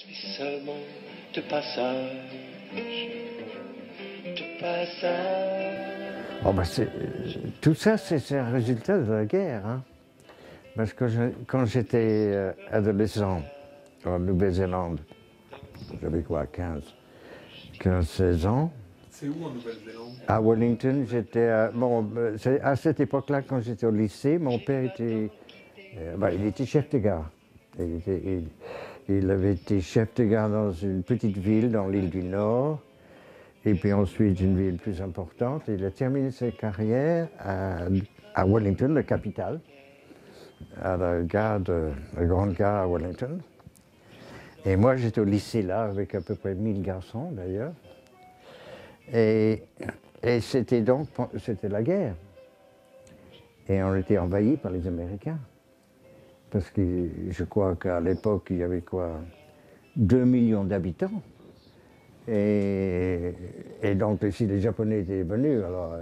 suis seulement de passage, de passage. Oh ben tout ça, c'est un résultat de la guerre. Hein. Parce que quand j'étais adolescent en Nouvelle-Zélande, j'avais quoi, 15-16 ans. C'est où en Nouvelle-Zélande? À Wellington, à cette époque-là, quand j'étais au lycée, mon père était, il était chef de gare. Il avait été chef de gare dans une petite ville dans l'île du Nord, et puis ensuite une ville plus importante. Il a terminé sa carrière à Wellington, la capitale, à la grande gare à Wellington. Et moi, j'étais au lycée là, avec à peu près 1000 garçons d'ailleurs. Et c'était la guerre. Et on était envahis par les Américains. Parce que je crois qu'à l'époque, il y avait quoi, 2 millions d'habitants. Et donc, si les Japonais étaient venus, alors,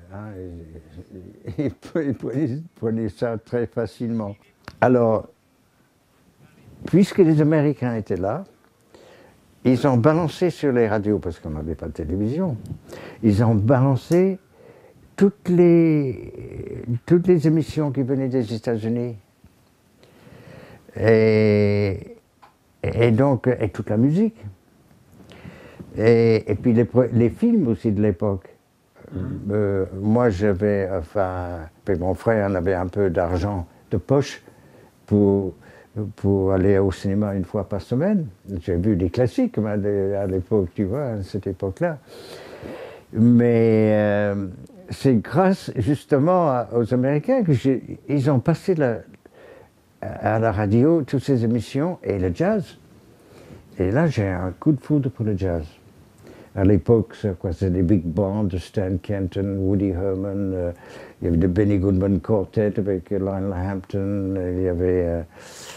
ils prenaient ça très facilement. Alors, puisque les Américains étaient là, ils ont balancé sur les radios, parce qu'on n'avait pas de télévision, ils ont balancé toutes les émissions qui venaient des États-Unis. Et toute la musique. Et puis les films aussi de l'époque. Moi, puis mon frère en avait un peu d'argent de poche pour aller au cinéma une fois par semaine. J'ai vu des classiques à l'époque, tu vois, à cette époque-là. Mais c'est grâce justement aux Américains qu'ils ont passé à la radio toutes ces émissions et le jazz. Et là, j'ai un coup de foudre pour le jazz. À l'époque, c'était des big bands de Stan Kenton, Woody Herman, il y avait le Benny Goodman Quartet avec Lionel Hampton, il y avait,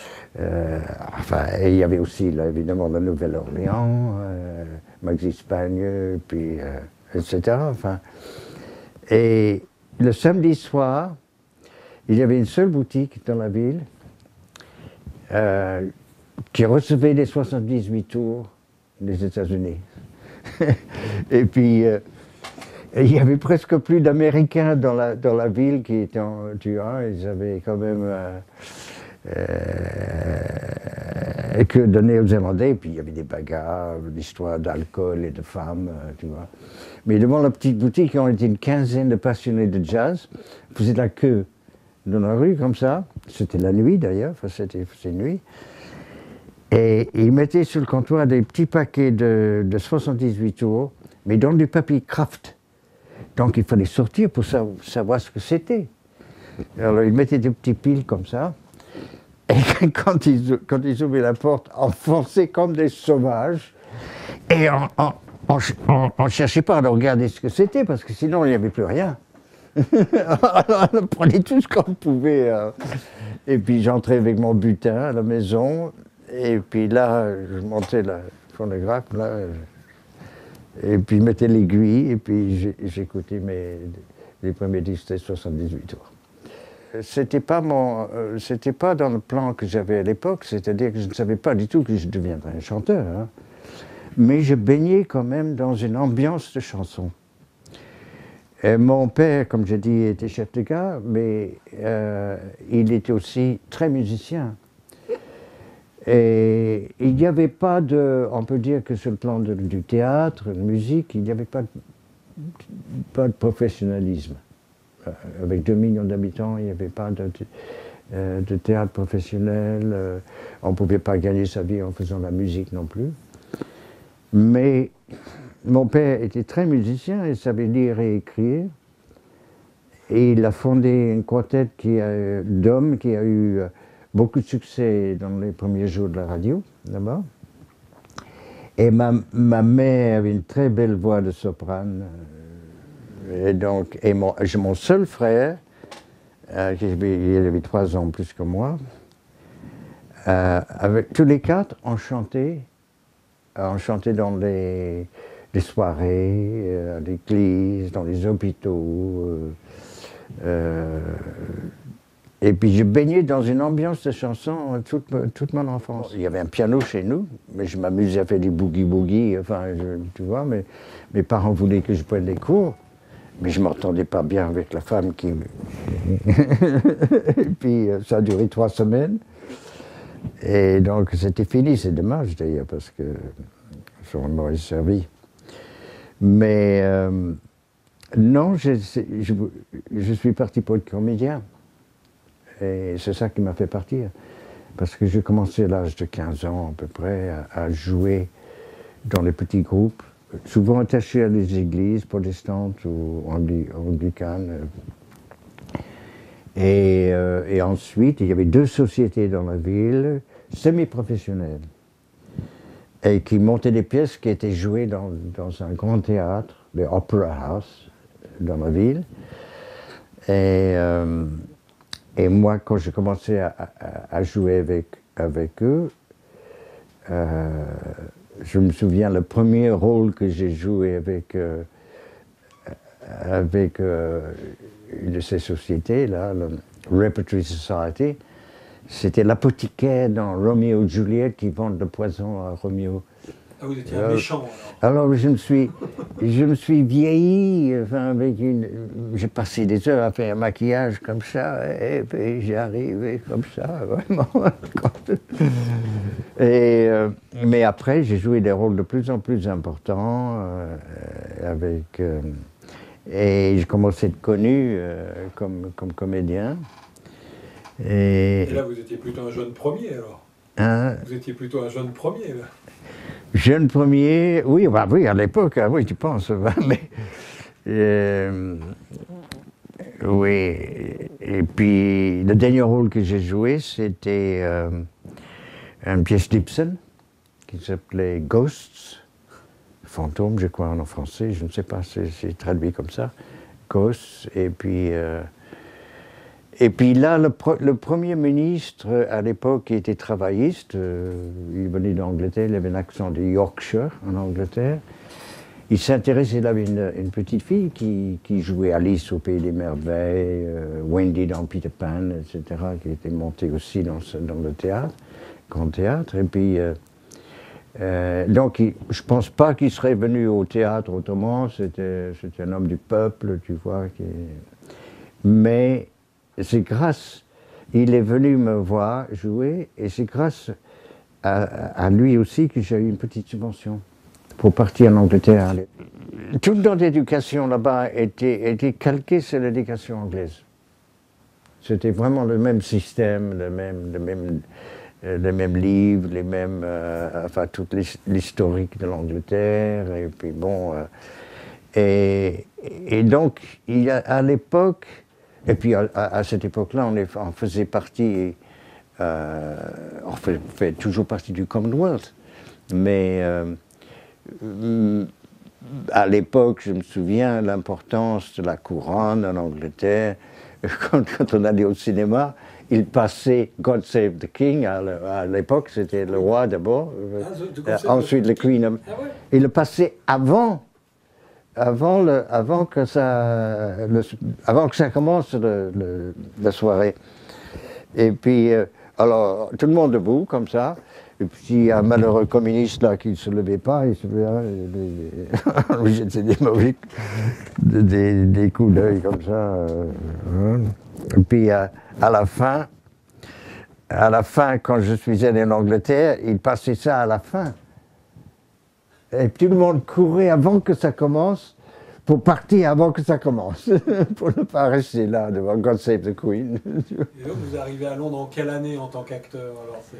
il y avait aussi là, évidemment la Nouvelle-Orléans, Maxi Spagne, puis, etc. Enfin, et le samedi soir, il y avait une seule boutique dans la ville qui recevait les 78 tours des États-Unis. Et puis, il n'y avait presque plus d'Américains dans la ville qui étaient tu vois, ils avaient quand même que de Néo-Zélandais, puis il y avait des bagarres, l'histoire d'alcool et de femmes, tu vois. Mais devant la petite boutique, on était une quinzaine de passionnés de jazz, on faisait de la queue dans la rue comme ça, c'était la nuit d'ailleurs, enfin c'était nuit. Et ils mettaient sur le comptoir des petits paquets de 78 tours, mais dans du papier Kraft. Donc il fallait sortir pour savoir ce que c'était. Alors ils mettaient des petits piles comme ça, et quand ils ouvraient la porte, on fonçait comme des sauvages, et on ne cherchait pas à regarder ce que c'était, parce que sinon il n'y avait plus rien. Alors on prenait tout ce qu'on pouvait. Et puis j'entrais avec mon butin à la maison. Et puis là, je montais le phonographe, là, et puis je mettais l'aiguille, et puis j'écoutais les premiers disques des 78 tours. C'était pas dans le plan que j'avais à l'époque, c'est-à-dire que je ne savais pas du tout que je deviendrais un chanteur, hein. Mais je baignais quand même dans une ambiance de chanson. Et mon père, comme j'ai dit, était chef de gare, mais il était aussi très musicien. Et il n'y avait pas on peut dire que sur le plan du théâtre, de musique, il n'y avait pas de professionnalisme. Avec 2 millions d'habitants, il n'y avait pas de théâtre professionnel. On ne pouvait pas gagner sa vie en faisant la musique non plus. Mais mon père était très musicien, il savait lire et écrire. Et il a fondé une quartet d'hommes qui a eu beaucoup de succès dans les premiers jours de la radio, là-bas. Et ma mère avait une très belle voix de soprane. Et donc, mon seul frère, il avait 3 ans plus que moi, avec tous les 4, on chantait dans les soirées, à l'église, dans les hôpitaux. Et puis je baignais dans une ambiance de chanson toute mon enfance. Il y avait un piano chez nous, mais je m'amusais à faire du boogie-boogie, enfin, tu vois, mais mes parents voulaient que je prenne des cours, mais je ne m'entendais pas bien avec la femme qui... Et puis ça a duré 3 semaines, et donc c'était fini, c'est dommage d'ailleurs, parce que ça m'aurait servi. Mais non, je suis parti pour être comédien. Et c'est ça qui m'a fait partir. Parce que j'ai commencé à l'âge de 15 ans à peu près à jouer dans les petits groupes, souvent attachés à des églises protestantes ou anglicanes. Et ensuite, il y avait 2 sociétés dans la ville, semi-professionnelles, et qui montaient des pièces qui étaient jouées dans un grand théâtre, le Opera House, dans la ville. Et moi, quand j'ai commencé à jouer avec eux, je me souviens, le premier rôle que j'ai joué avec une de ces sociétés-là, le Repertory Society, c'était l'apothicaire dans Roméo et Juliette qui vend le poison à Roméo. Ah, vous étiez un méchant alors je me suis vieilli, enfin, j'ai passé des heures à faire un maquillage comme ça, et puis j'ai arrivé comme ça, vraiment. Mais après, j'ai joué des rôles de plus en plus importants, et j'ai commencé à être connu comme comédien. Et là, vous étiez plutôt un jeune premier, alors? Vous étiez plutôt un jeune premier, là? Jeune premier, oui, bah oui, à l'époque, oui, tu penses, mais oui. Et puis le dernier rôle que j'ai joué, c'était une pièce d'Ibsen qui s'appelait Ghosts, fantôme, je crois en français, je ne sais pas, c'est traduit comme ça, Ghosts. Et puis là, le Premier ministre, à l'époque, qui était travailliste, il venait d'Angleterre, il avait un accent de Yorkshire, en Angleterre. Il s'intéressait, il avait une petite fille qui jouait Alice au Pays des Merveilles, Wendy dans Peter Pan, etc., qui était montée aussi dans le théâtre, grand théâtre. Et puis, donc, je ne pense pas qu'il serait venu au théâtre autrement, c'était un homme du peuple, tu vois. Mais c'est grâce, il est venu me voir jouer, et c'est grâce à lui aussi que j'ai eu une petite subvention pour partir en Angleterre. Toute notre éducation là-bas était calquée sur l'éducation anglaise. C'était vraiment le même système, les mêmes livres, enfin tout l'historique de l'Angleterre, et puis bon. Et donc, à l'époque, et puis à cette époque-là, on faisait partie, on fait toujours partie du Commonwealth, mais à l'époque, je me souviens l'importance de la couronne en Angleterre. Quand on allait au cinéma, il passait God Save the King, à l'époque c'était le roi d'abord, ensuite le Queen. Ah ouais. Il le passait avant que ça commence la soirée. Et puis, alors, tout le monde debout, comme ça. Et puis, un malheureux communiste là qui ne se levait pas, il se lui jetait des coups d'œil comme ça. Et puis, à la fin, quand je suis allé en Angleterre, il passait ça à la fin. Et tout le monde courait avant que ça commence, pour partir avant que ça commence, pour ne pas rester là devant God Save the Queen. Et donc vous arrivez à Londres en quelle année en tant qu'acteur?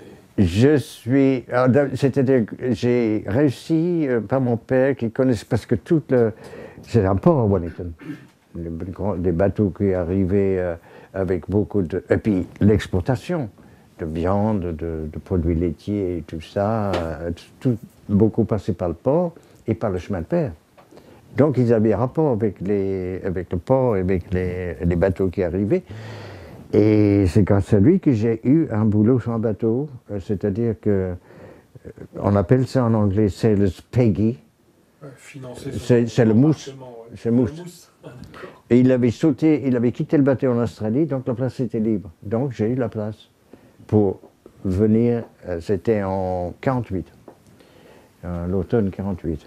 C'est-à-dire que j'ai réussi par mon père qui connaissait, parce que c'est un port à Wellington, des bateaux qui arrivaient avec beaucoup de... Et puis l'exportation de viande, de produits laitiers et tout ça, beaucoup passé par le port et par le chemin de fer. Donc ils avaient rapport avec le port et avec les bateaux qui arrivaient. Et c'est grâce à lui que j'ai eu un boulot sur un bateau, c'est-à-dire que on appelle ça en anglais sailor's peggy. C'est le mousse. Ouais. C'est mousse. Et il avait sauté, il avait quitté le bateau en Australie, donc la place était libre. Donc j'ai eu la place pour venir, c'était en 48, l'automne 48.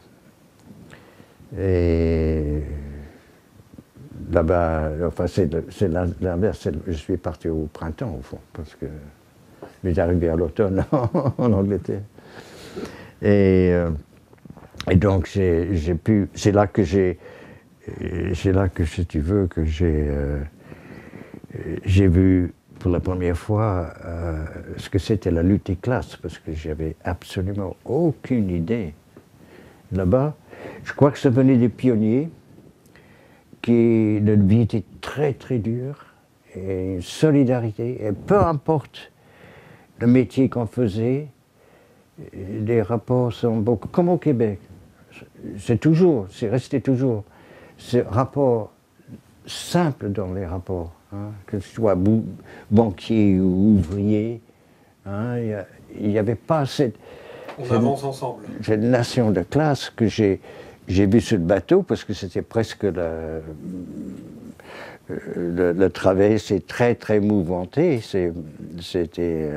Et là-bas, enfin c'est l'inverse, je suis parti au printemps au fond, parce que je suis arrivé à l'automne en Angleterre. Et donc j'ai pu, c'est là que, si tu veux, que j'ai vu pour la première fois ce que c'était la lutte des classes, parce que j'avais absolument aucune idée. Là-bas, je crois que ça venait des pionniers, qui notre vie était très très dure, et une solidarité, et peu importe le métier qu'on faisait, les rapports sont beaucoup, comme au Québec, c'est resté toujours, ce rapport simple dans les rapports, hein, que ce soit banquier ou ouvrier, hein, il n'y avait pas cette nation de classe que j'ai vu sur le bateau, parce que c'était presque le travail, c'est très très mouvementé, c'était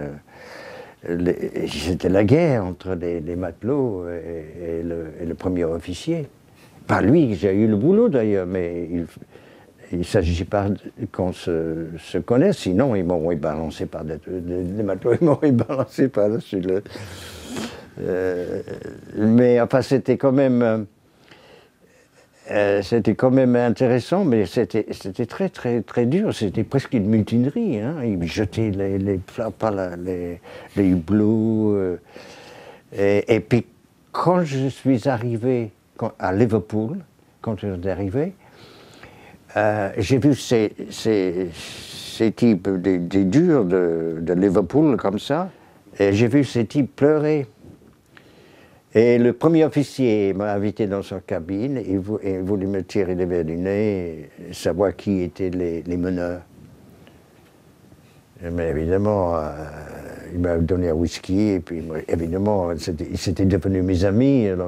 la guerre entre les matelots et le premier officier. Pas lui, j'ai eu le boulot d'ailleurs, mais il ne s'agit pas qu'on se connaisse, sinon ils m'auraient balancé par les matelots, ils m'auraient balancé par-dessus le... mais enfin c'était quand même intéressant, mais c'était très très très dur, c'était presque une mutinerie, hein. Ils jetaient les plats par les hublots, et puis quand je suis arrivé à Liverpool, quand je suis arrivé, j'ai vu ces types, des durs de Liverpool comme ça, et j'ai vu ces types pleurer. Et le premier officier m'a invité dans sa cabine et voulait me tirer les verres du nez et savoir qui étaient les meneurs. Mais évidemment, il m'a donné un whisky et puis évidemment, ils étaient devenus mes amis. Alors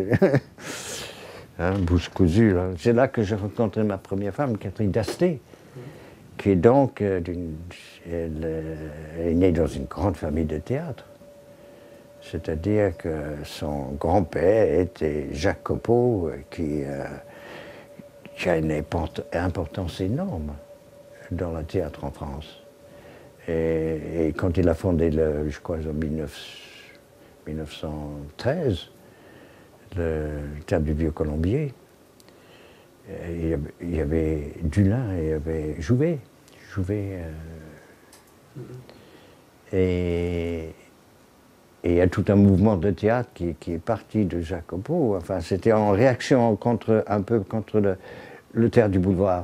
hein, bouche cousue. C'est là que j'ai rencontré ma première femme, Catherine Dasté, qui est donc elle est née dans une grande famille de théâtre. C'est-à-dire que son grand-père était Jacques Copeau, qui a une importance énorme dans le théâtre en France. Et quand il a fondé, je crois en 1913, le théâtre du Vieux-Colombier, il y avait Dulin et il y avait Jouvet. Et il y a tout un mouvement de théâtre qui est parti de Jacques Copeau. Enfin, c'était en réaction un peu contre le théâtre du boulevard.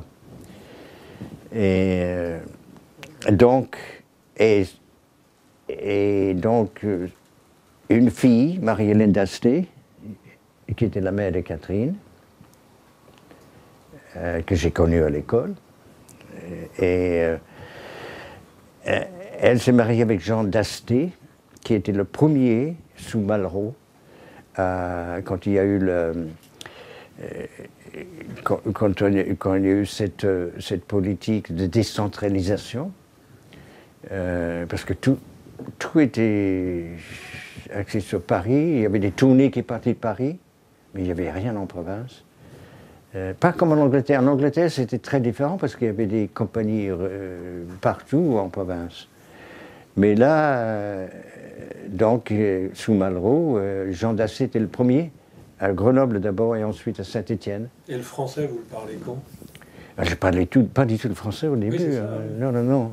Et donc, une fille, Marie-Hélène Dasté, qui était la mère de Catherine, que j'ai connue à l'école. Et elle s'est mariée avec Jean Dasté, qui était le premier sous Malraux, quand il y a eu quand il y a eu cette politique de décentralisation, parce que tout était axé sur Paris. Il y avait des tournées qui partaient de Paris, mais il n'y avait rien en province. Pas comme en Angleterre. En Angleterre, c'était très différent parce qu'il y avait des compagnies partout en province. Mais là, donc, sous Malraux, Jean Dasté était le premier, à Grenoble d'abord et ensuite à Saint-Étienne. Et le français, vous le parlez quand? Je ne parlais pas du tout le français au début. Oui, non.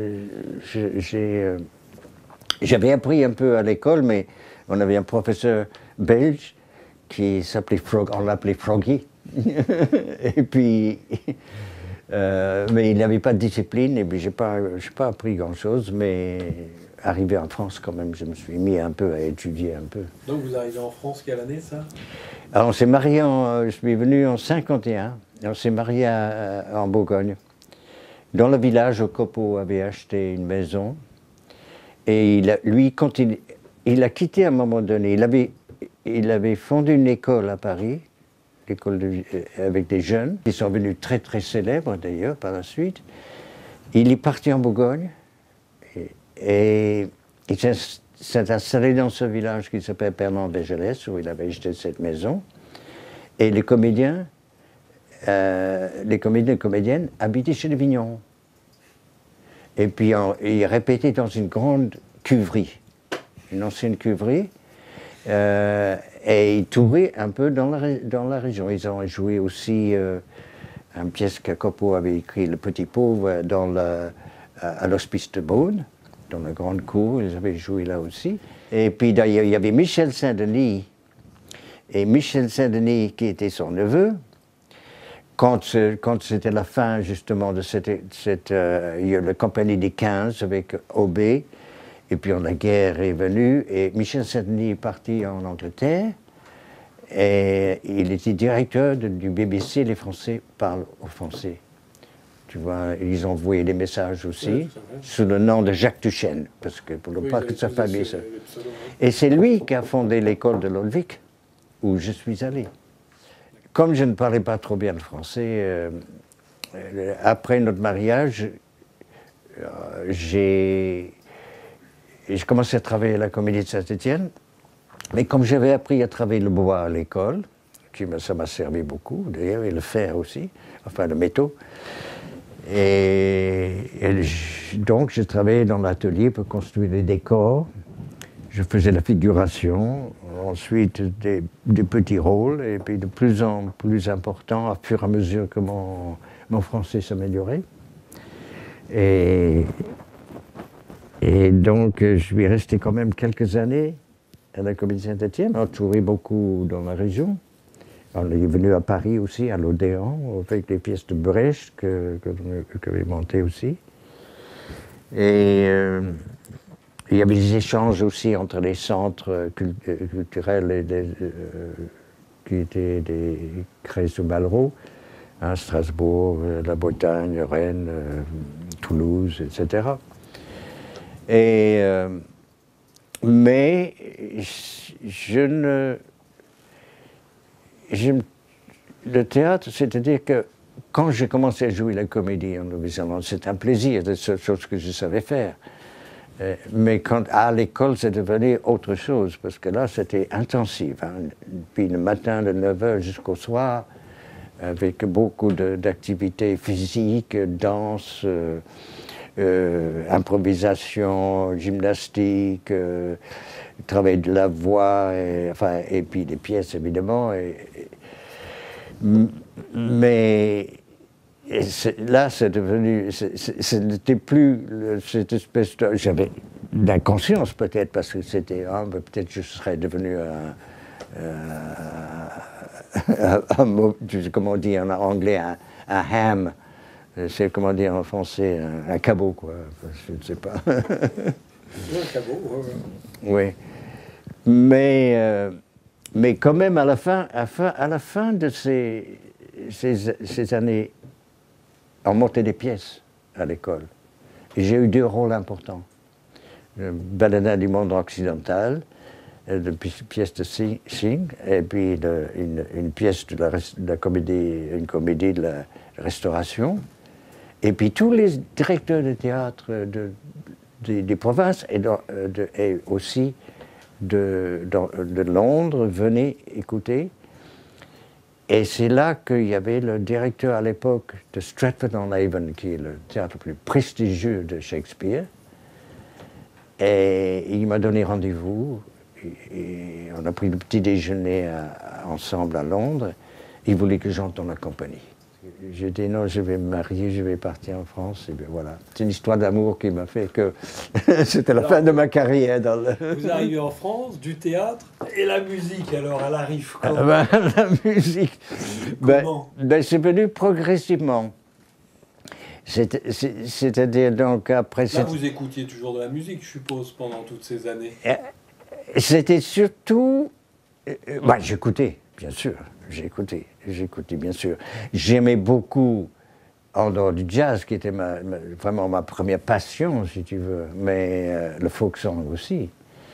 J'avais appris un peu à l'école, mais on avait un professeur belge qui s'appelait on l'appelait Froggy. Et puis, mais il n'avait pas de discipline, et puis je n'ai pas appris grand-chose, mais arrivé en France quand même, je me suis mis un peu à étudier un peu. Donc vous arrivez en France, quelle année ça? Alors on s'est marié, je suis venu en 51, et on s'est marié en Bourgogne. Dans le village où Copeau avait acheté une maison, et quand il a quitté à un moment donné, il avait fondé une école à Paris, avec des jeunes, qui sont devenus très très célèbres d'ailleurs par la suite. Il est parti en Bourgogne et il s'est installé dans ce village qui s'appelle Pernan-Vergelès, où il avait acheté cette maison. Et les comédiens et comédiennes habitaient chez les Vignerons. Et puis ils répétaient dans une grande cuverie, une ancienne cuverie, et ils touraient un peu dans la région. Ils ont joué aussi une pièce qu'Acopo avait écrite, Le Petit Pauvre, à l'Hospice de Beaune, dans la grande cour. Ils avaient joué là aussi. Et puis d'ailleurs, il y avait Michel Saint-Denis, et Michel Saint-Denis qui était son neveu. Quand c'était la fin justement de la compagnie des 15 avec Aubé, et puis la guerre est venue, et Michel Saint-Denis est parti en Angleterre, et il était directeur du BBC, les Français parlent au français. Tu vois, ils ont envoyé des messages aussi, sous le nom de Jacques Duchesne, parce que pour ne pas que sa famille... Et c'est lui qui a fondé l'école de Lolvik, où je suis allé. Comme je ne parlais pas trop bien le français, après notre mariage, j'ai commencé à travailler à la Comédie de Saint-Étienne, mais comme j'avais appris à travailler le bois à l'école, ça m'a servi beaucoup, d'ailleurs, et le fer aussi, enfin le métaux, donc je travaillais dans l'atelier pour construire des décors, je faisais la figuration, ensuite des petits rôles, et puis de plus en plus important à fur et à mesure que mon français s'améliorait. Et donc, je suis resté quand même quelques années à la Comédie Saint-Étienne. On a tourné beaucoup dans la région. On est venu à Paris aussi, à l'Odéon, avec les pièces de Brecht que j'ai montées aussi. Et il y avait des échanges aussi entre les centres culturels qui étaient créés sous Malraux, hein, Strasbourg, la Bretagne, Rennes, Toulouse, etc. Mais le théâtre, c'est-à-dire que quand j'ai commencé à jouer la comédie en Nouvelle-Zélande, c'était un plaisir, c'est la chose que je savais faire. Mais à l'école, c'est devenu autre chose, parce que là, c'était intensif. Hein. Puis le matin, de 9h jusqu'au soir, avec beaucoup d'activités physiques, danse, improvisation, gymnastique, travail de la voix, et puis des pièces, évidemment. Mais là, c'est devenu, c'était plus cette espèce de... J'avais d'inconscience peut-être, parce que c'était, peut-être je serais devenu comment on dit en anglais, un ham, c'est comment on dit en français, un cabot, quoi, je ne sais pas. Un cabot, oui. Mais quand même, à la fin de ces années, on montait des pièces à l'école. Et j'ai eu 2 rôles importants. Le Baladin du monde occidental, une pièce de Synge, et puis une pièce de la comédie, une comédie de la Restauration. Et puis tous les directeurs de théâtre des provinces et aussi de Londres venaient écouter. Et c'est là qu'il y avait le directeur à l'époque de Stratford-on-Avon, qui est le théâtre le plus prestigieux de Shakespeare. Et il m'a donné rendez-vous. Et on a pris le petit déjeuner ensemble à Londres. Il voulait que j'entre dans la compagnie. J'ai dit non, je vais me marier, je vais partir en France. Et bien voilà. C'est une histoire d'amour qui m'a fait que c'était la fin de ma carrière. Vous arrivez en France, du théâtre, et la musique, alors, elle arrive comment? La musique, comment c'est venu progressivement. C'est-à-dire donc après... Là, vous écoutiez toujours de la musique, je suppose, pendant toutes ces années. C'était surtout... j'écoutais, bien sûr. J'écoutais, bien sûr. J'aimais beaucoup, en dehors du jazz, qui était vraiment ma première passion, si tu veux, mais le folk song aussi.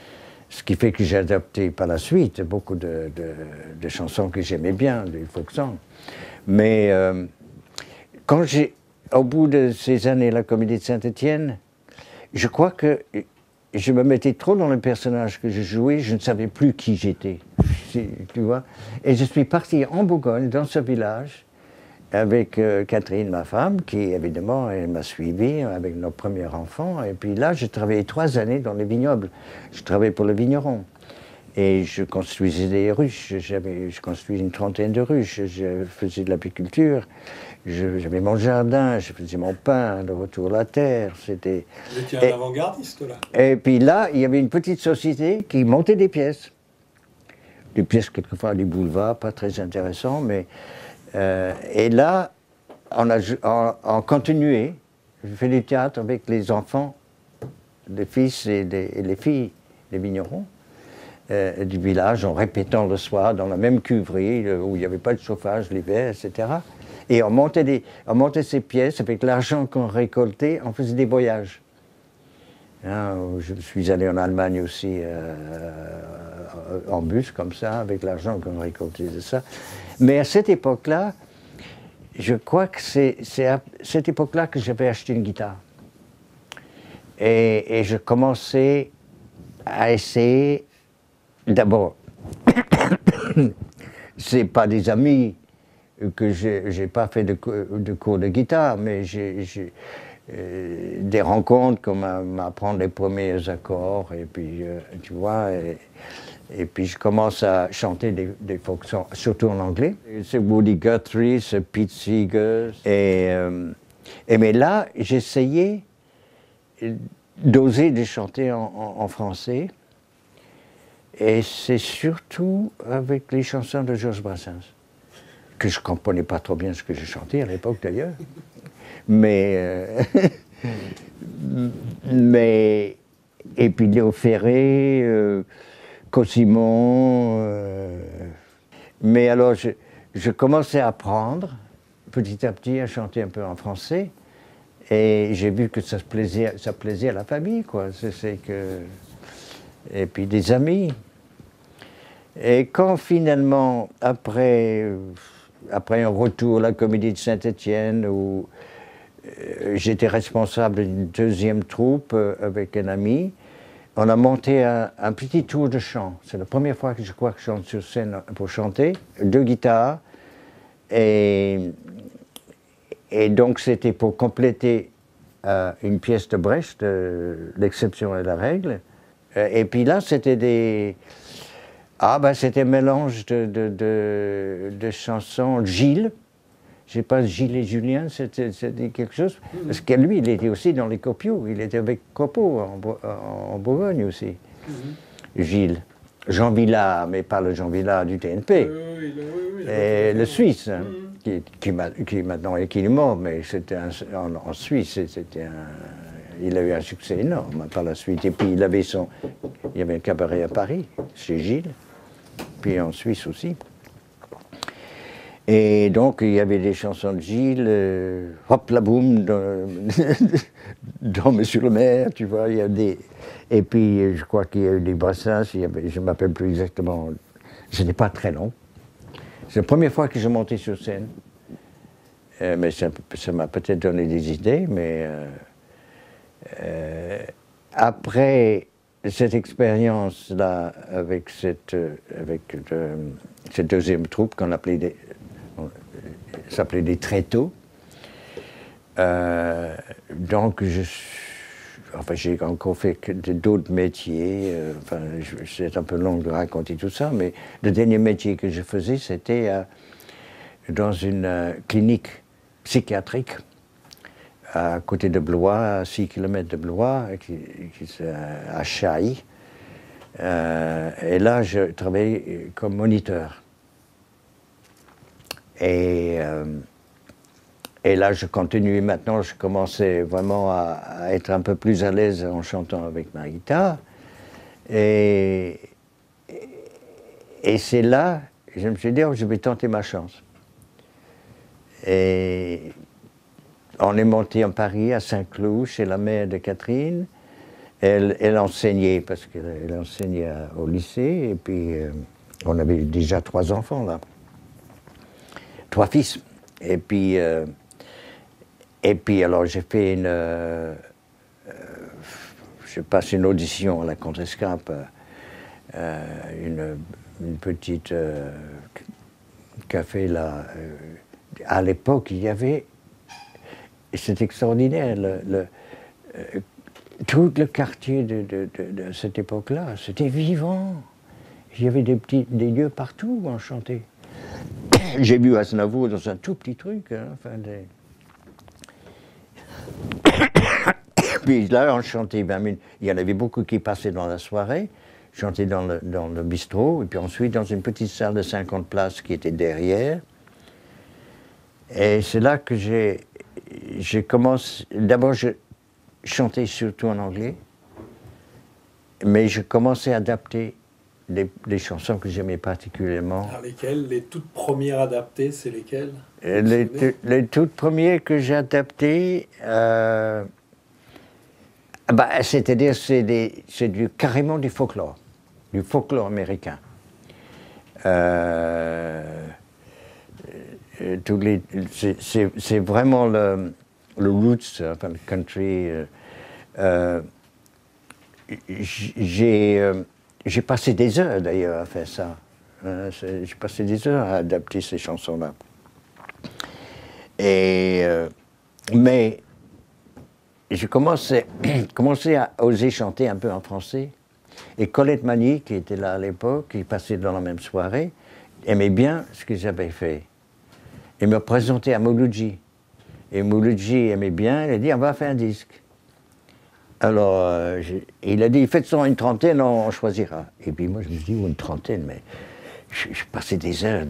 Ce qui fait que j'ai adopté par la suite beaucoup de chansons que j'aimais bien, du folk song. Mais quand au bout de ces années, la Comédie de Saint-Étienne, je crois que je me mettais trop dans le personnage que je jouais, je ne savais plus qui j'étais, tu vois. Et je suis parti en Bourgogne, dans ce village, avec Catherine, ma femme, qui évidemment elle m'a suivi avec nos premiers enfants. Et puis là, j'ai travaillé 3 années dans les vignobles. Je travaillais pour le vigneron. Et je construisais des ruches. Je construisais une trentaine de ruches. Je faisais de l'apiculture. J'avais mon jardin, je faisais mon pain, le retour à la terre. Vous étiez un avant-gardiste, là. Et puis là, il y avait une petite société qui montait des pièces. Des pièces, quelquefois, du boulevard, pas très intéressant, mais... et là, on continuait. Je fais du théâtre avec les enfants, les fils et les filles des vignerons du village, en répétant le soir dans la même cuverie où il n'y avait pas de chauffage l'hiver, etc. Et on montait ces pièces avec l'argent qu'on récoltait, on faisait des voyages. Hein, je suis allé en Allemagne aussi en bus, comme ça, avec l'argent qu'on récoltait de ça. Mais à cette époque-là, je crois que c'est à cette époque-là que j'avais acheté une guitare. Et je commençais à essayer, d'abord, c'est pas des amis que j'ai pas fait de cours de guitare, mais j'ai des rencontres comme m'apprendre les premiers accords, et puis, tu vois, et puis je commence à chanter des folk songs, surtout en anglais. C'est Woody Guthrie, c'est Pete Seeger. Mais là, j'essayais d'oser de chanter en français. Et c'est surtout avec les chansons de Georges Brassens, que je ne comprenais pas trop bien ce que je chantais à l'époque d'ailleurs. Mais et puis Léo Ferré, Cossimon. Mais alors je commençais à apprendre petit à petit à chanter un peu en français. Et j'ai vu que ça plaisait à la famille, quoi. Et puis des amis. Et quand finalement, après un retour à la Comédie de Saint-Étienne, où j'étais responsable d'une deuxième troupe avec un ami, on a monté un petit tour de chant. C'est la première fois que je crois que je chante sur scène pour chanter, 2 guitares. Et donc c'était pour compléter une pièce de Brecht, l'exception et la règle. Et puis là, c'était c'était un mélange de chansons. Gilles, je sais pas, Gilles et Julien, c'était quelque chose. Parce que lui, il était aussi dans les copiaux, il était avec Copeau en Bourgogne aussi. Gilles. Jean Villard, mais pas le Jean Villard du TNP. Et le Suisse, qui maintenant est mort, mais c'était en Suisse, il a eu un succès énorme par la suite. Et puis il y avait un cabaret à Paris, chez Gilles, puis en Suisse aussi. Et donc il y avait des chansons de Gilles, hop la boum, dans Monsieur le maire, tu vois, il y a et puis je crois qu'il y a eu des Brassens, je ne m'appelle plus exactement, ce n'est pas très long. C'est la première fois que je montais sur scène, mais ça m'a peut-être donné des idées, mais après cette expérience-là, avec cette deuxième troupe qu'on appelait s'appelait des tréteaux, donc j'ai encore fait d'autres métiers, c'est un peu long de raconter tout ça, mais le dernier métier que je faisais, c'était dans une clinique psychiatrique à côté de Blois, à 6 km de Blois, à Chailly. Et là, je travaillais comme moniteur. Et là, je continuais maintenant, je commençais vraiment à être un peu plus à l'aise en chantant avec ma guitare. Et c'est là, je me suis dit, je vais tenter ma chance. Et on est monté en Paris, à Saint-Cloud, chez la mère de Catherine. Elle enseignait, parce qu'elle enseignait au lycée, et puis on avait déjà 3 enfants là, 3 fils. Et puis alors j'ai fait je passe une audition à la Contrescarpe, une petite café là. À l'époque, il y avait, c'est extraordinaire, tout le quartier de cette époque-là, c'était vivant. Il y avait des lieux partout où on chantait. J'ai vu Aznavour dans un tout petit truc. Hein, enfin, Puis là, on chantait 20 minutes. Il y en avait beaucoup qui passaient dans la soirée, chantaient dans le bistrot, et puis ensuite dans une petite salle de 50 places qui était derrière. Et c'est là que j'ai commencé. D'abord, je chantais surtout en anglais, mais je commençais à adapter les chansons que j'aimais particulièrement. Alors lesquelles? Les toutes premières adaptées, c'est lesquelles? Les toutes premières que j'ai adaptées, c'est-à-dire c'est carrément du folklore américain. C'est vraiment le roots, enfin, le country. J'ai passé des heures d'ailleurs à faire ça. J'ai passé des heures à adapter ces chansons-là. Mais j'ai commencé à oser chanter un peu en français. Et Colette Magny, qui était là à l'époque, qui passait dans la même soirée, aimait bien ce que j'avais fait. Il me présentait à Mouloudji. Et Mouloudji aimait bien, il a dit on va faire un disque. Alors, il a dit faites-en une trentaine, on choisira. Et puis moi je me suis dit une trentaine, mais je passais des heures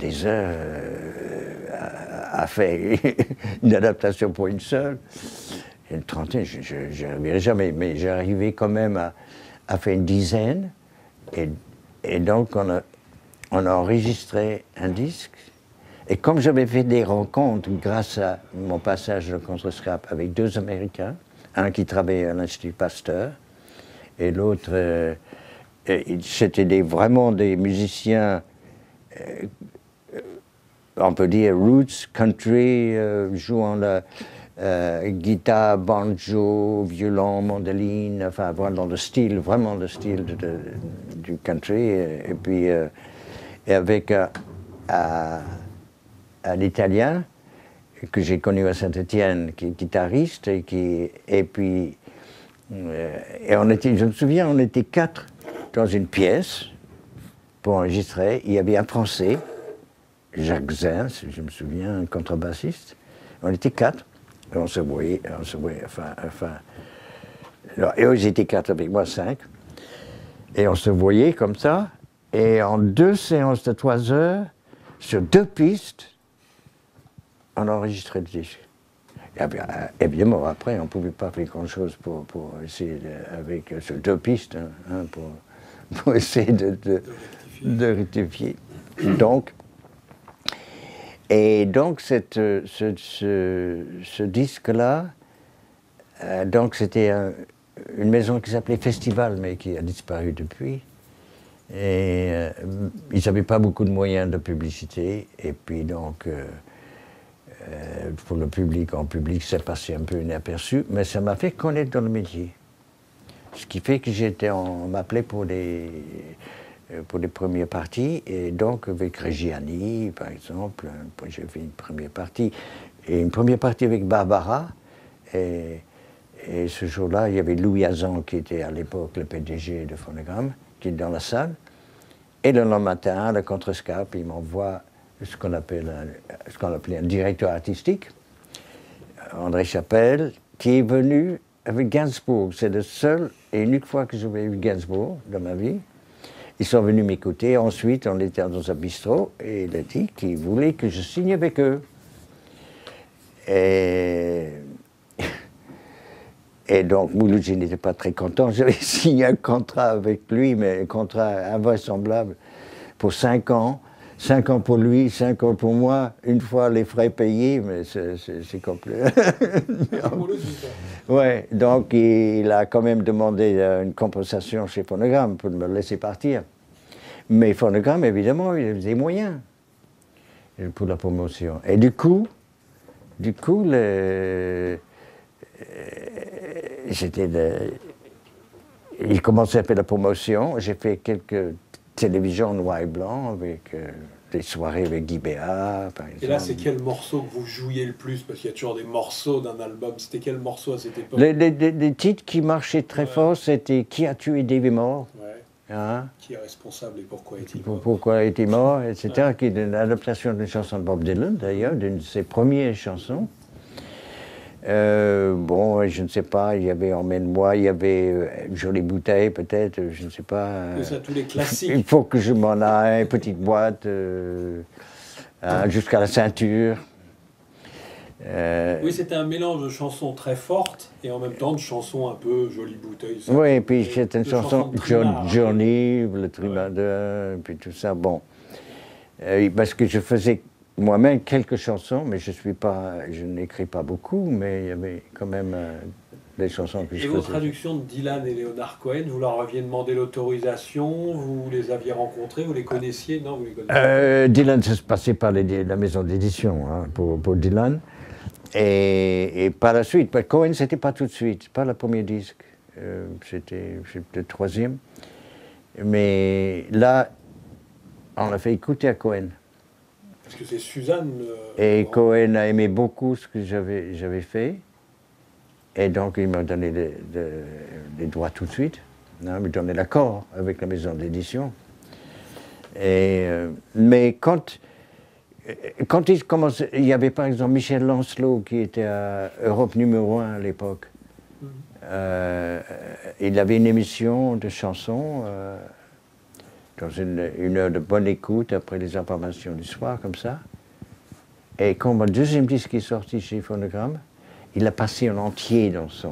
à faire une adaptation pour une seule. Une trentaine, je n'arriverai jamais, mais j'arrivais quand même à faire une dizaine. Et donc on a enregistré un disque. Et comme j'avais fait des rencontres grâce à mon passage de Contrescarpe avec 2 Américains, un qui travaillait à l'Institut Pasteur, et l'autre, c'était vraiment des musiciens, on peut dire roots, country, jouant la guitare, banjo, violon, mandoline, enfin vraiment le style du country, et puis et avec un Italien que j'ai connu à Saint-Étienne, qui est guitariste, et puis je me souviens, on était 4 dans une pièce pour enregistrer. Il y avait un Français, Jacques Zin, je me souviens, un contrebassiste. On était 4, et on se voyait, enfin. Et eux, ils étaient 4 avec moi, 5. Et on se voyait comme ça, et en 2 séances de 3 heures, sur 2 pistes, on a enregistré le disque. Et évidemment, après, on ne pouvait pas faire grand-chose pour essayer, sur 2 pistes, hein, pour essayer de rectifier. Donc, ce disque-là, donc c'était une maison qui s'appelait Festival, mais qui a disparu depuis. Et ils n'avaient pas beaucoup de moyens de publicité, et puis donc pour le public, en public, ça passait un peu inaperçu, mais ça m'a fait connaître dans le métier. Ce qui fait que on m'appelait pour les premières parties, et donc avec Reggiani, par exemple, j'ai fait une première partie, et une première partie avec Barbara, et ce jour-là, il y avait Louis Azan, qui était à l'époque le PDG de Phonogramme, qui est dans la salle, et le lendemain matin, à la Contrescarpe, il m'envoie ce qu'on appelait un directeur artistique, André Chapelle, qui est venu avec Gainsbourg. C'est la seule et unique fois que j'avais eu Gainsbourg dans ma vie. Ils sont venus m'écouter. Ensuite, on était dans un bistrot et il a dit qu'il voulait que je signe avec eux. Et donc, Mouloudji n'était pas très content. J'avais signé un contrat avec lui, mais un contrat invraisemblable pour 5 ans. 5 ans pour lui, 5 ans pour moi, une fois les frais payés, mais c'est complet. Ouais, donc il a quand même demandé une compensation chez Phonogramme pour me laisser partir. Mais Phonogramme, évidemment, il avait des moyens pour la promotion. Et du coup, il commençait à faire la promotion. J'ai fait quelques télévisions en noir et blanc avec des soirées avec Guy Béat, par exemple. Et là, c'est quel morceau que vous jouiez le plus? Parce qu'il y a toujours des morceaux d'un album. C'était quel morceau à cette époque? Les titres qui marchaient très fort, c'était Qui a tué Davy Moore? Hein? Qui est responsable et pourquoi est-il mort? Pourquoi est-il mort, etc. Qui est une adaptation d'une chanson de Bob Dylan, d'ailleurs, d'une de ses premières chansons. Bon, je ne sais pas, il y avait Emmène-moi, il y avait Jolie bouteille, peut-être, je ne sais pas. Ça, tous les classiques. Il faut que je m'en aille, petite boîte, jusqu'à la ceinture. Oui, c'était un mélange de chansons très fortes et en même temps de chansons un peu Jolie bouteille. Ça, oui, et puis c'était une chanson Johnny, le Trimardeur, et puis tout ça, bon. Parce que je faisais moi-même quelques chansons, mais je n'écris pas beaucoup, mais il y avait quand même des chansons que je faisais. Et vos traductions de Dylan et Leonard Cohen, vous leur aviez demandé l'autorisation, vous les aviez rencontrés, vous les connaissiez? Non, vous les connaissiez pas. Dylan, ça se passait par la maison d'édition hein, pour Dylan, et par la suite. Cohen, c'était pas tout de suite, pas le premier disque, c'était le troisième. Mais là, on l'a fait écouter à Cohen. Parce que c'est Suzanne... Et Cohen a aimé beaucoup ce que j'avais fait. Et donc il m'a donné les droits tout de suite. Il m'a donné l'accord avec la maison d'édition. Mais quand il commence, il y avait par exemple Michel Lancelot qui était à Europe numéro 1 à l'époque. Il avait une émission de chansons dans une heure de bonne écoute après les informations du soir, comme ça. Et quand mon deuxième disque est sorti chez Phonogramme, il a passé en entier dans son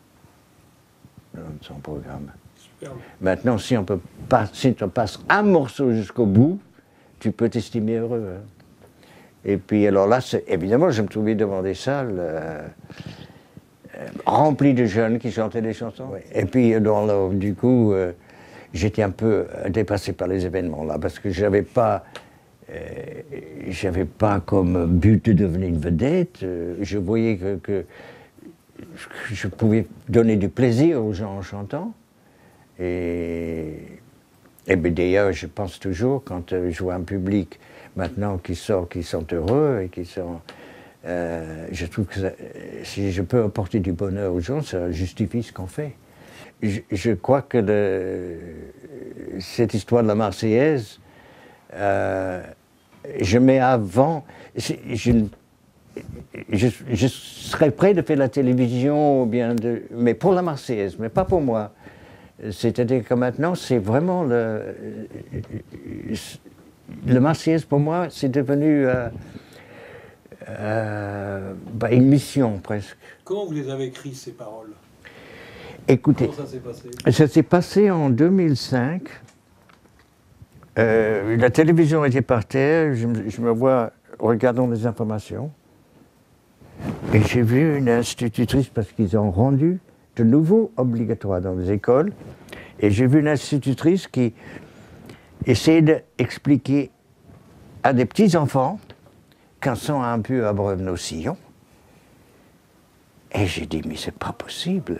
programme. Superbe. Maintenant, si on passe un morceau jusqu'au bout, tu peux t'estimer heureux. Hein. Et puis alors là, évidemment, je me trouvais devant des salles remplies de jeunes qui chantaient des chansons. Ouais. Et puis du coup, j'étais un peu dépassé par les événements là, parce que j'avais pas comme but de devenir une vedette. Je voyais que je pouvais donner du plaisir aux gens en chantant. Et bien d'ailleurs, je pense toujours, quand je vois un public maintenant qui sont heureux et qui sont... je trouve que si je peux apporter du bonheur aux gens, ça justifie ce qu'on fait. Je crois que cette histoire de la Marseillaise, je mets avant... Je serais prêt de faire la télévision, mais pour la Marseillaise, mais pas pour moi. C'est-à-dire que maintenant, c'est vraiment le Marseillaise, pour moi, c'est devenu une mission, presque. Comment vous les avez écrites, ces paroles? Écoutez, comment ça s'est passé? Ça s'est passé en 2005. La télévision était par terre, je me vois regardant les informations. Et j'ai vu une institutrice, parce qu'ils ont rendu de nouveau obligatoire dans les écoles, et j'ai vu une institutrice qui essayait d'expliquer à des petits-enfants quand ils sont un peu abreuves nos sillons. Et j'ai dit, mais c'est pas possible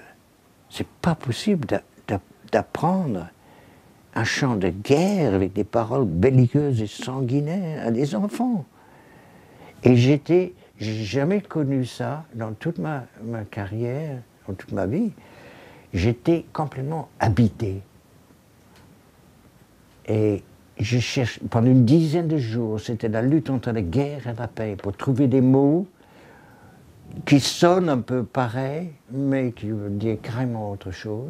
d'apprendre un chant de guerre avec des paroles belliqueuses et sanguinaires à des enfants. Et j'ai jamais connu ça dans toute ma carrière, dans toute ma vie. J'étais complètement habité. Et je cherche, pendant une dizaine de jours, c'était la lutte entre la guerre et la paix, pour trouver des mots qui sonnent un peu pareil, mais qui veulent dire carrément autre chose.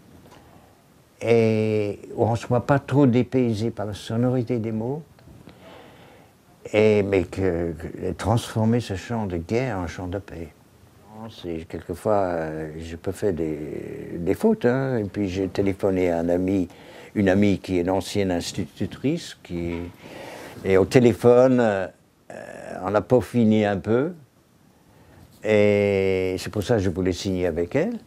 Et où on ne soit pas trop dépaysé par la sonorité des mots, mais transformer ce chant de guerre en chant de paix. Quelquefois, je peux faire des fautes, hein, et puis j'ai téléphoné à une amie qui est une ancienne institutrice, et au téléphone, on a peaufiné un peu, Et c'est pour ça que je voulais signer avec elle.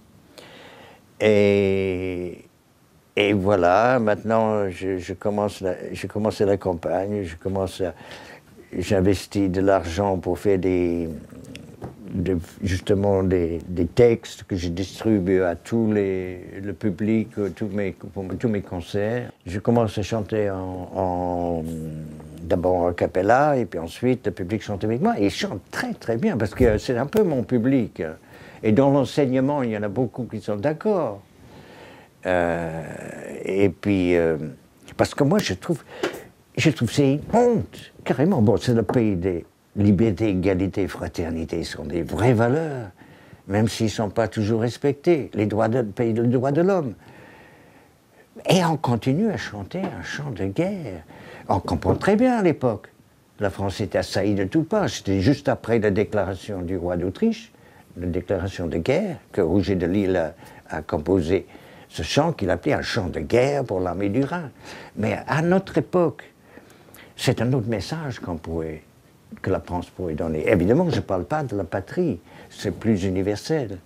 Et voilà, maintenant, j'ai commencé la campagne, j'investis de l'argent pour faire justement des textes que je distribue à le public, pour tous mes concerts. Je commence à chanter d'abord a cappella, et puis ensuite le public chante avec moi. Et ils chantent très très bien, parce que c'est un peu mon public. Et dans l'enseignement, il y en a beaucoup qui sont d'accord. Et puis, parce que moi je trouve c'est une honte, carrément. Bon, c'est le pays des liberté, égalité, fraternité, sont des vraies valeurs, même s'ils ne sont pas toujours respectés, le droit de l'homme. Et on continue à chanter un chant de guerre. On comprend très bien à l'époque. La France était assaillie de tous parts. C'était juste après la déclaration du roi d'Autriche, la déclaration de guerre, que Rouget de Lille a composé ce chant qu'il appelait un chant de guerre pour l'armée du Rhin. Mais à notre époque, c'est un autre message que la France pourrait donner. Évidemment, je ne parle pas de la patrie, c'est plus universel.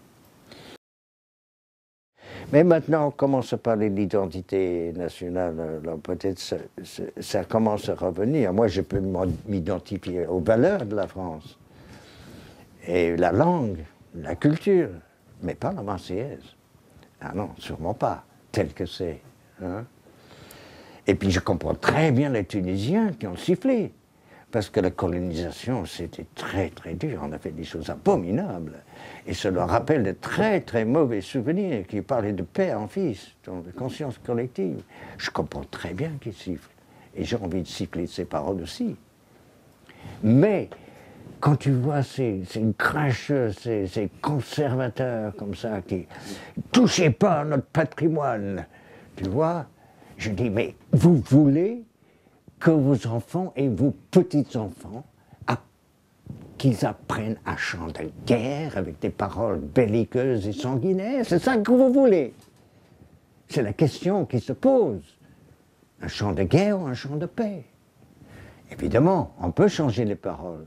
Mais maintenant, on commence à parler de l'identité nationale, alors peut-être ça commence à revenir. Moi, je peux m'identifier aux valeurs de la France, et la langue, la culture, mais pas la Marseillaise. Ah non, sûrement pas, tel que c'est. Hein? Et puis je comprends très bien les Tunisiens qui ont sifflé, parce que la colonisation, c'était très très dur, on a fait des choses abominables. Et ça leur rappelle de très très mauvais souvenirs qui parlaient de père en fils, de conscience collective. Je comprends très bien qu'ils sifflent, et j'ai envie de siffler ces paroles aussi. Mais quand tu vois ces cracheux, ces conservateurs comme ça, qui ne touchez pas à notre patrimoine, tu vois, je dis, mais vous voulez que vos enfants et vos petits-enfants, qu'ils apprennent à chanter guerre avec des paroles belliqueuses et sanguinaires? C'est ça que vous voulez? C'est la question qui se pose. Un chant de guerre ou un chant de paix? Évidemment, on peut changer les paroles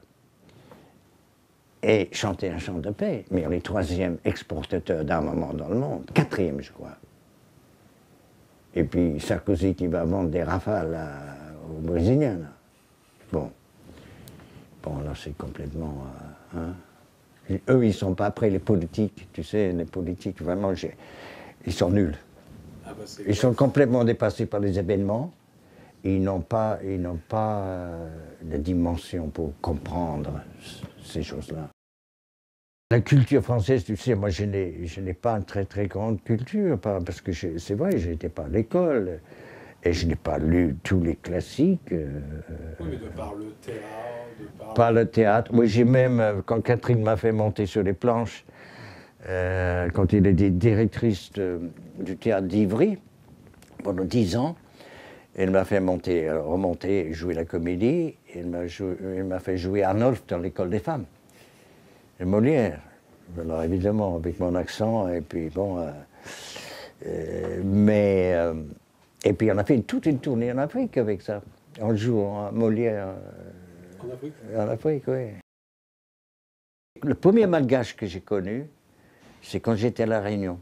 et chanter un chant de paix, mais on est 3e exportateur d'armement dans le monde, 4e, je crois. Et puis Sarkozy qui va vendre des Rafales aux Brésiliens. Là. Bon, là c'est complètement... Eux, ils ne sont pas après les politiques, tu sais, les politiques, vraiment, ils sont nuls. Ah bah ils sont complètement dépassés par les événements. Ils n'ont pas la dimension pour comprendre ces choses-là. La culture française, tu sais, moi je n'ai pas une très très grande culture, parce que c'est vrai, je n'étais pas à l'école, et je n'ai pas lu tous les classiques. Oui, mais de par le théâtre, Par le théâtre, oui, j'ai même, quand Catherine m'a fait monter sur les planches, quand elle était directrice du théâtre d'Ivry, pendant 10 ans, elle m'a fait remonter, jouer la comédie, et elle m'a fait jouer Arnolphe dans l'école des femmes. Et Molière, alors évidemment avec mon accent, et puis bon, et puis on a fait toute une tournée en Afrique avec ça. On joue Molière en Afrique. En Afrique, oui. Le premier malgache que j'ai connu, c'est quand j'étais à La Réunion.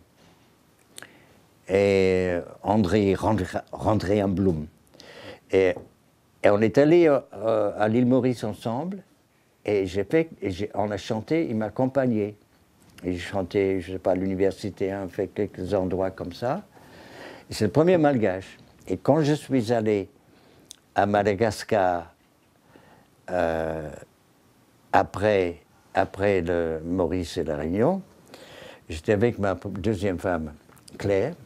Et André Blum. Et on est allé à l'île Maurice ensemble. Et on a chanté, il m'a accompagné. Et j'ai chanté, je ne sais pas, à l'université, hein, fait quelques endroits comme ça. C'est le premier malgache. Et quand je suis allé à Madagascar, après le Maurice et la Réunion, j'étais avec ma 2e femme, Claire,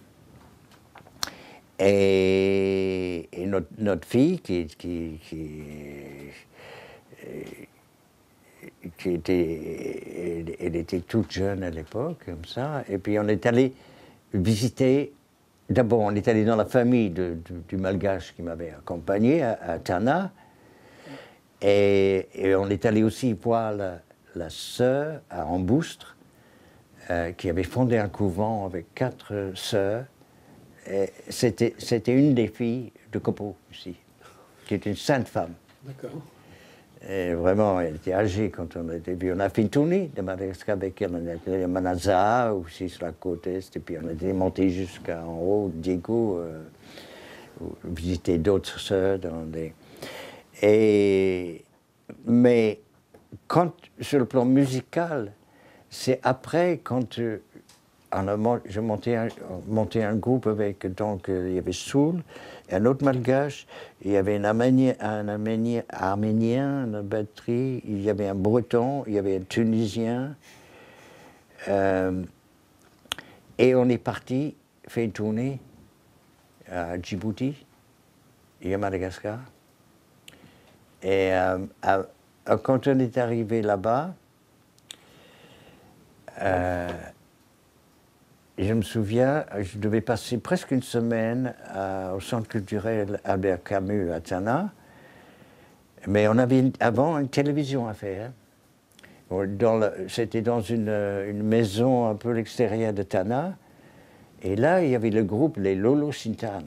et notre fille elle était toute jeune à l'époque, comme ça, et puis on est allé visiter, d'abord on est allé dans la famille du malgache qui m'avait accompagné à Tana, et on est allé aussi voir la sœur à Amboustre, qui avait fondé un couvent avec 4 sœurs. C'était une des filles de Copeau aussi, qui est une sainte femme. D'accord. Et vraiment, elle était âgée quand on était vu. On a fait une tournée de Madagascar avec elle. On était allé à Manasa, aussi sur la côte est, et puis on était monté jusqu'en haut, Diego, visiter d'autres sœurs. Mais quand, sur le plan musical, c'est après, quand je montais un groupe avec, donc, il y avait Soul, un autre malgache, il y avait un arménien à la batterie, il y avait un breton, il y avait un tunisien, et on est parti faire une tournée à Djibouti et à Madagascar. Et quand on est arrivé là-bas, je me souviens, je devais passer presque une semaine au centre culturel Albert Camus à Tana, mais on avait avant une télévision à faire. C'était dans une maison un peu à l'extérieur de Tana, et là il y avait le groupe les Lolo Sintan.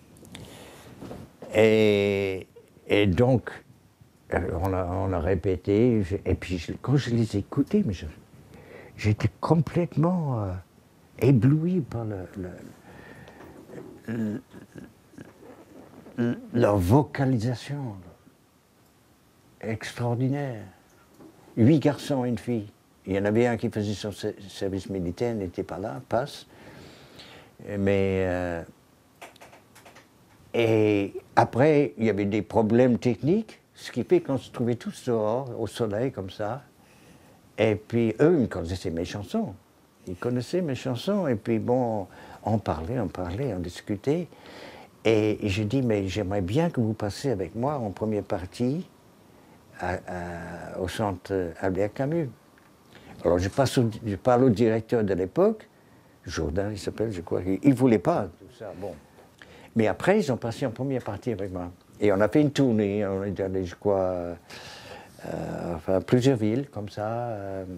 Et donc, on a répété, et puis quand je les écoutais, j'étais complètement ébloui par leur vocalisation extraordinaire. 8 garçons et une fille. Il y en avait un qui faisait son service militaire, n'était pas là, passe. Mais et après, il y avait des problèmes techniques, ce qui fait qu'on se trouvait tous dehors, au soleil, comme ça. Et puis, eux, ils connaissaient mes chansons. Ils connaissaient mes chansons, et puis bon, on parlait, on discutait. Et j'ai dit, mais j'aimerais bien que vous passiez avec moi en première partie au centre Albert Camus. Alors je parle au directeur de l'époque, Jourdain il s'appelle, je crois, il ne voulait pas tout ça. Bon. Mais après, ils ont passé en première partie avec moi. Et on a fait une tournée, on est allé, je crois, enfin, plusieurs villes comme ça.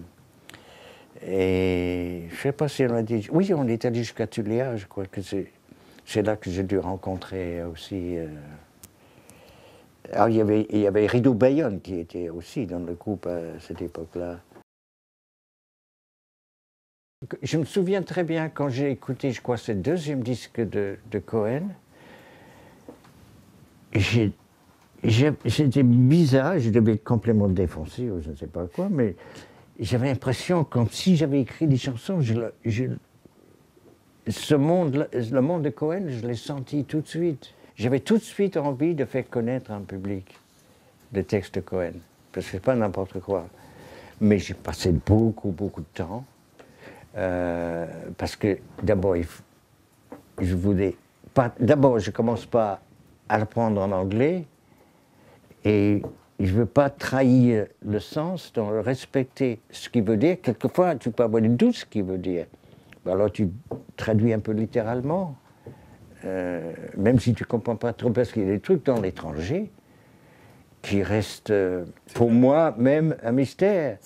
Et je ne sais pas si on a dit. Oui, on est allé jusqu'à Tuléa, je crois que c'est là que j'ai dû rencontrer aussi. Alors, il y avait Rideau Bayonne qui était aussi dans le groupe à cette époque-là. Je me souviens très bien quand j'ai écouté, je crois, ce deuxième disque de Cohen. C'était bizarre, je devais être complètement défoncé ou je ne sais pas quoi, mais j'avais l'impression comme si j'avais écrit des chansons. Le monde de Cohen, je l'ai senti tout de suite. J'avais tout de suite envie de faire connaître un public le texte de Cohen, parce que c'est pas n'importe quoi. Mais j'ai passé beaucoup de temps, parce que d'abord, je voulais pas. D'abord, je commence pas à apprendre en anglais, et je veux pas trahir le sens, donc respecter ce qu'il veut dire. Quelquefois, tu peux avoir des doutes ce qu'il veut dire. Alors tu traduis un peu littéralement, même si tu ne comprends pas trop, parce qu'il y a des trucs dans l'étranger qui restent, pour moi, même un mystère.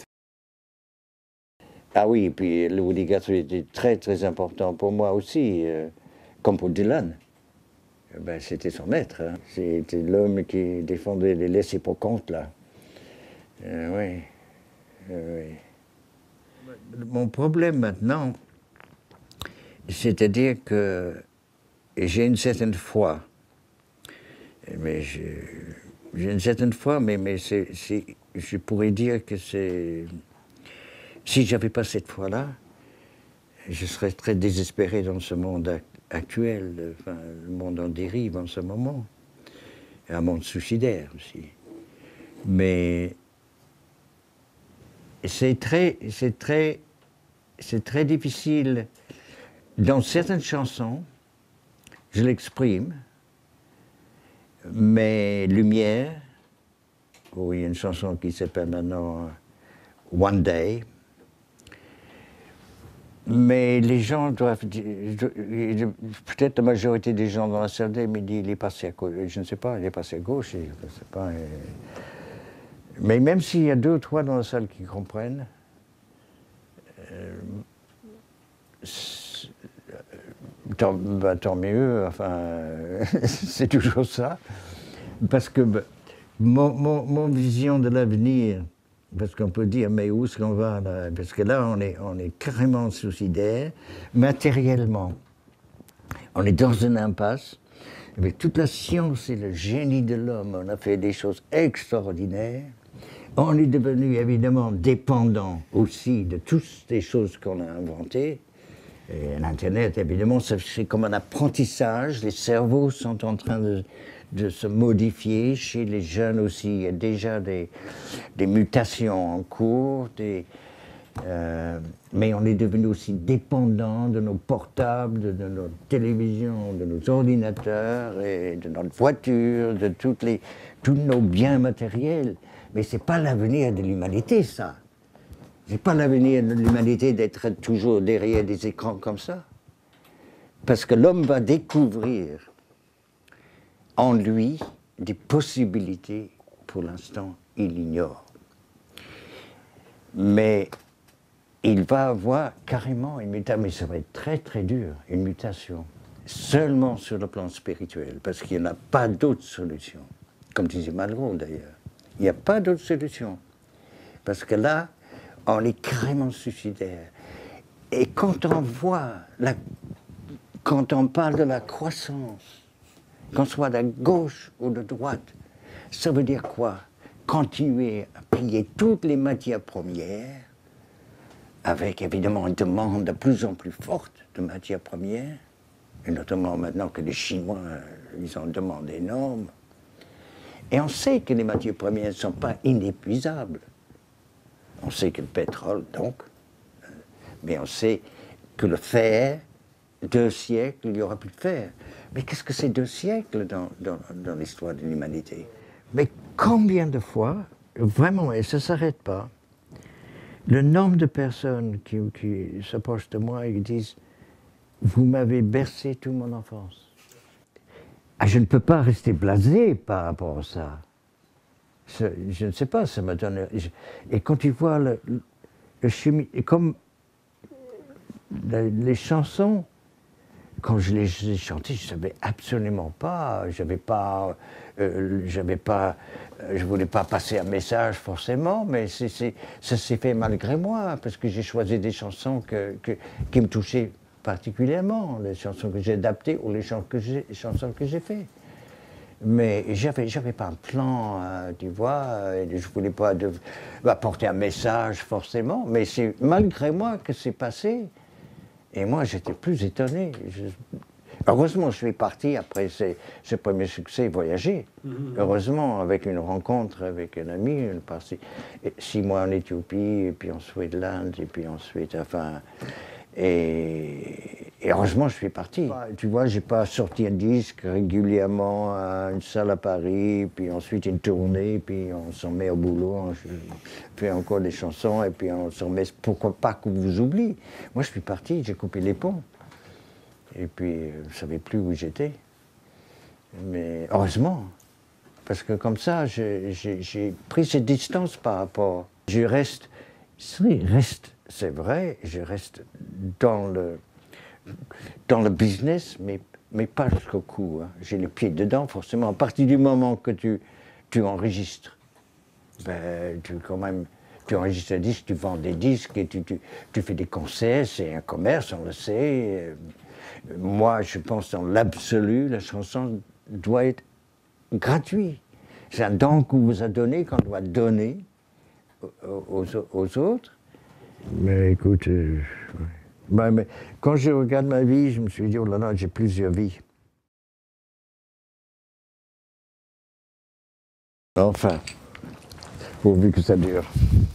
Ah oui, et puis le Woody Guthrie était très important pour moi aussi, comme pour Dylan. Ben, c'était son maître, hein. C'était l'homme qui défendait les laissés pour compte, là. Oui. Mon problème maintenant, c'est-à-dire que j'ai une certaine foi. Mais j'ai une certaine foi, mais je pourrais dire que c'est... Si je n'avais pas cette foi-là, je serais très désespéré dans ce monde actuel, enfin, le monde en dérive en ce moment. Et un monde suicidaire aussi. Mais c'est très difficile. Dans certaines chansons, je l'exprime, mais Lumière, où il y a une chanson qui s'appelle maintenant One Day, mais les gens doivent dire, peut-être la majorité des gens dans la salle me disent il est passé à gauche, je ne sais pas, il est passé à gauche, je ne sais pas. Mais même s'il y a 2 ou 3 dans la salle qui comprennent, tant mieux, enfin, c'est toujours ça. Parce que Mon vision de l'avenir, parce qu'on peut dire, mais où est-ce qu'on va là? Parce que là, on est carrément suicidaire, matériellement. On est dans une impasse. Avec toute la science et le génie de l'homme, on a fait des choses extraordinaires. On est devenu évidemment dépendant aussi de toutes les choses qu'on a inventées. Et l'Internet, évidemment, c'est comme un apprentissage. Les cerveaux sont en train de se modifier. Chez les jeunes aussi, il y a déjà des mutations en cours. Mais on est devenu aussi dépendant de nos portables, de nos télévisions, de nos ordinateurs, et de notre voiture, de tous nos biens matériels. Mais ce n'est pas l'avenir de l'humanité, ça. Ce n'est pas l'avenir de l'humanité d'être toujours derrière des écrans comme ça. Parce que l'homme va découvrir en lui des possibilités, pour l'instant, il ignore. Mais il va avoir carrément une mutation, mais ça va être très très dur, une mutation, seulement sur le plan spirituel, parce qu'il n'y en a pas d'autre solution. Comme disait Malraux d'ailleurs, il n'y a pas d'autre solution. Parce que là, on est carrément suicidaire. Et quand on voit, quand on parle de la croissance, qu'on soit de gauche ou de droite, ça veut dire quoi? Continuer à payer toutes les matières premières, avec évidemment une demande de plus en plus forte de matières premières, et notamment maintenant que les Chinois, ils ont une demande énorme. Et on sait que les matières premières ne sont pas inépuisables. On sait que le pétrole, donc, mais on sait que le fer, 2 siècles, il n'y aura plus de fer. Mais qu'est-ce que c'est 2 siècles dans l'histoire de l'humanité? Mais combien de fois, vraiment, et ça ne s'arrête pas, le nombre de personnes qui s'approchent de moi et qui disent « Vous m'avez bercé toute mon enfance ». Ah, je ne peux pas rester blasé par rapport à ça. Je ne sais pas, ça me donne... Et quand tu vois le chemin... Comme les chansons, quand je les ai chantées, je ne savais absolument pas. Je voulais pas passer un message forcément, mais ça s'est fait malgré moi, parce que j'ai choisi des chansons qui me touchaient particulièrement, les chansons que j'ai adaptées ou les chansons que j'ai faites. Mais j'avais pas un plan, tu vois, et je voulais pas apporter un message forcément, mais c'est malgré moi que c'est passé. Et moi, j'étais plus étonné. Heureusement, je suis parti après ce premier succès, voyager. Heureusement, avec une rencontre avec un ami, 6 mois en Éthiopie, et puis ensuite l'Inde, et puis ensuite, enfin... Et heureusement, je suis parti. Tu vois, j'ai pas sorti un disque régulièrement à une salle à Paris, puis ensuite une tournée, puis on s'en met au boulot, on fait encore des chansons, et puis on s'en met... Pourquoi pas qu'on vous oublie? Moi, je suis parti, j'ai coupé les ponts. Et puis, je ne savais plus où j'étais. Mais heureusement, parce que comme ça, j'ai pris cette distance par rapport... Je reste, c'est vrai, je reste dans le business, mais pas jusqu'au cou. Hein. J'ai les pieds dedans, forcément. À partir du moment que tu enregistres, ben, tu enregistres un disque, tu vends des disques, et tu fais des concerts, c'est un commerce, on le sait. Moi, je pense dans l'absolu, la chanson doit être gratuite. C'est un don qu'on vous a donné, qu'on doit donner aux autres. Mais écoute, mais quand je regarde ma vie, je me suis dit, oh là là, j'ai plusieurs vies. Enfin, pourvu que ça dure.